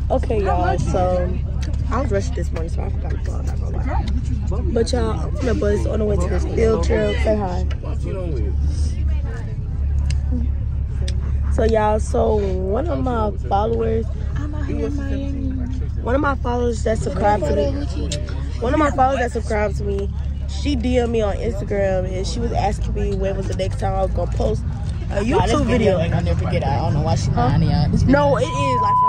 Okay, y'all, so I was rushing this morning, so I forgot to vlog, not gonna lie. But y'all, I'm on the bus on the way to this field trip. Say hi. So y'all, so one of my followers, that subscribed to me, she DM'd me on Instagram and she was asking me when was the next time I was gonna post a YouTube video. Ain't gonna never forget. I don't know why she lying to y'all. No, it is like.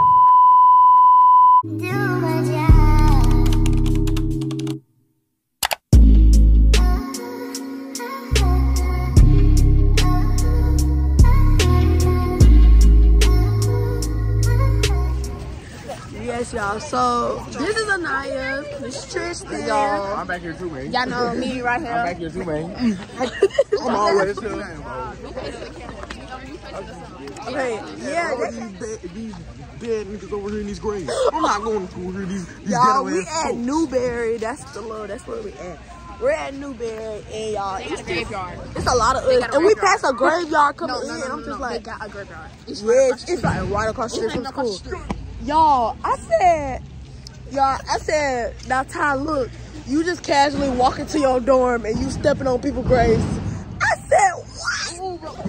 Yes, y'all. So this is Anaya. This is Tristan. Y'all, I'm back here too, man. Y'all know me right here. I'm back here too, man. I'm always here. Okay, yeah. These dead niggas over here in these graves. I'm not going to school here. These y'all, we at Newberry. That's where we at. We're at Newberry, and y'all, it's a graveyard. It's a lot of us, and we passed a graveyard coming in. I'm just like, They got a graveyard. It's like right across the street from school. Y'all, I said, now Ty, look, you just casually walk into your dorm and you stepping on people's graves. I said, what?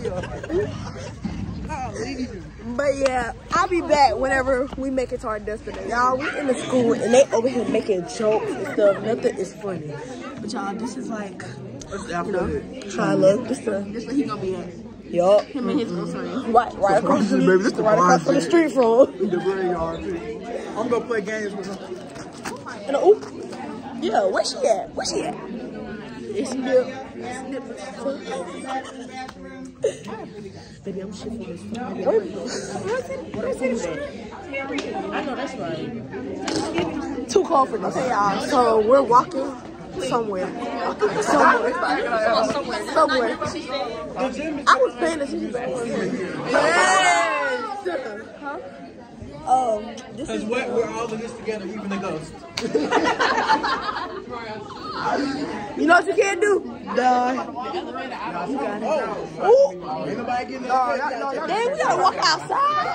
But yeah, I'll be back whenever we make it to our destination. Y'all, we in the school and they over here making jokes and stuff. Nothing is funny. But y'all, this is like, you know, try to look. This where he gonna be at. Yup. Him and his girlfriend. Right across the street. Right across the street from. The graveyard. I'm gonna play games with him. And yeah, where she at? It's Nip. Baby, I'm shit for this. I know that's right. Too cold for this. Okay, y'all. So we're walking somewhere. I was paying attention. Yes. Huh? Because we're all in this together, even the ghost. You know what you can't do? Die. You got it. Ooh. Ain't nobody getting Dang, we gotta walk outside.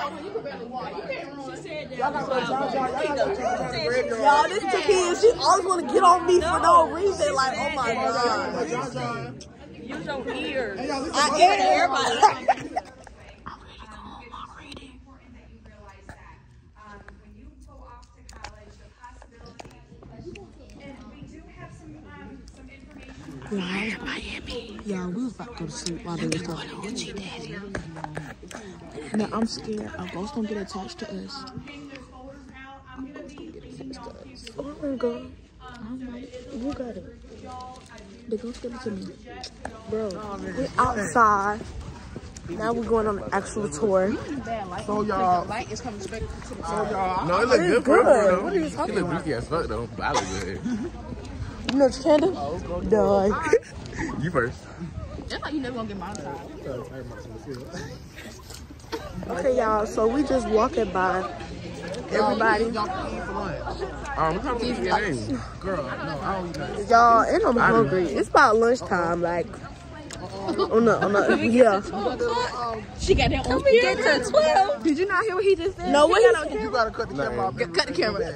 Y'all, this Takia, she always want to get on me for no reason. Like, oh my god. Use your ears. I am everybody. Miami. Yeah, we was about to go to sleep while they was talking. Now I'm scared. A ghost don't get attached to us. Oh my god. You got it. The ghost give it to me. Bro, we're outside. Now we're going on an actual tour. So y'all. Light is coming straight to the y'all. No, it look good for good. though. What are you talking It look beefy as fuck though. But I look good. You know what you can do? Die. You first. That's like you never gonna get monetized. Okay, y'all, so we just walking by everybody. We come to the game. Girl, no, I don't eat that. Y'all, and I'm hungry. It's about lunchtime, like, yeah. She got that on get to 12. Did you not hear what he just said? No, what he said? You gotta cut the camera off. Cut the camera.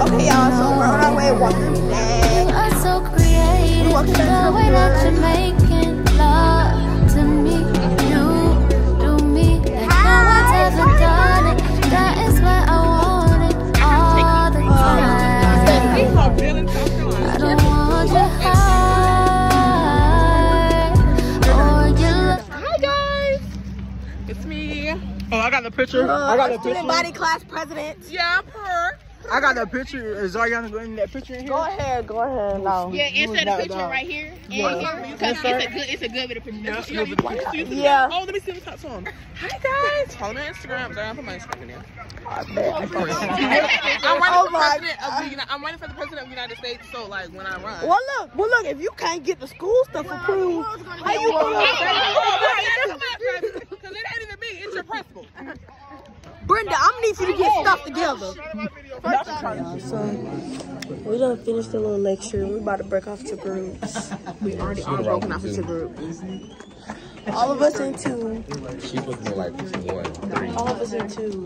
Okay, y'all, so we're on our way walking back. You are so creative. The way that you're making love to me. You do me like no one's ever done it. That is why I want it all the time. I don't want your heart or your love. Hi guys, it's me. Oh, I got the picture. I got the picture. Student body class president. Yeah, per. I got that picture. Is Ariana going in that picture in here? Go ahead, no. Yeah, insert a picture right here. And here. Because it's a good bit of picture. Yeah. Oh, let me see what's top on. Hi guys. Follow me on Instagram. I put my Instagram in there. I'm running for the president of the United States. So like when I run. Well, look. If you can't get the school stuff approved, how you gonna? Because it ain't even me. It's your principal. Brenda, I'm gonna need you to get stuff together. So we done finished the little lecture. We about to break off to groups. We already are broken off into groups. All of us in two. She's looking like 1. All of us in two.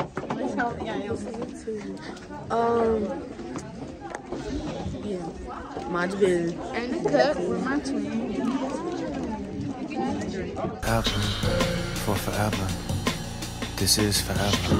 Yeah. Mind your business. And the cup with my twin. Forever, for forever. This is forever.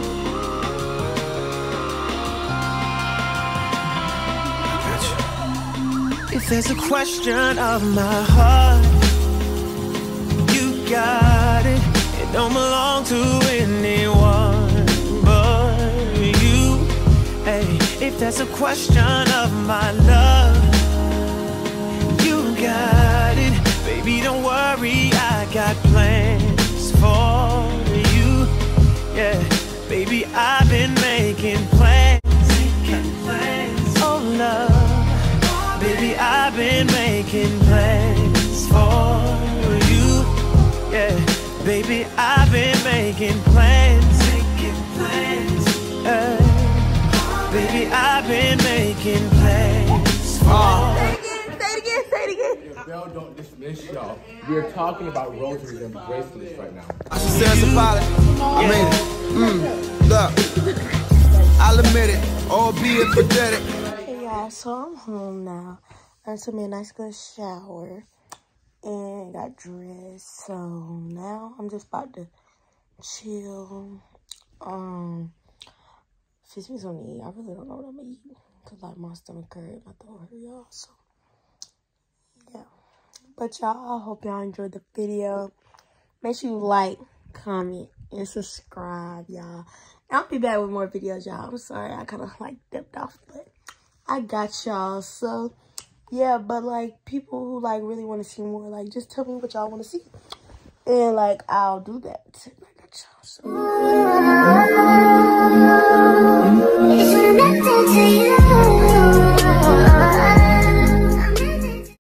If there's a question of my heart, you got it. It don't belong to anyone but you. Hey, if there's a question of my love, you got it. Baby, don't worry, I got plans for you. Yeah, baby, I've been making plans. Oh, love. Baby, I've been making plans for you. Yeah, baby, I've been making plans. Baby, I've been making plans for Say it again. Bell don't dismiss y'all. We're talking about rosaries and bracelets right now. I made it. Look, I'll admit it, albeit pathetic. Hey y'all, so I'm home now. I took me a nice good shower and got dressed. So now I'm just about to chill. Fix me something to eat. I really don't know what I'm gonna eat because like my stomach hurt. I thought y'all. So yeah. But y'all, I hope y'all enjoyed the video. Make sure you like, comment, and subscribe, y'all. I'll be back with more videos, y'all. I'm sorry I kind of like dipped off, but I got y'all. So yeah, but like people who like really want to see more, like just tell me what y'all want to see, and like I'll do that. I got y'all. So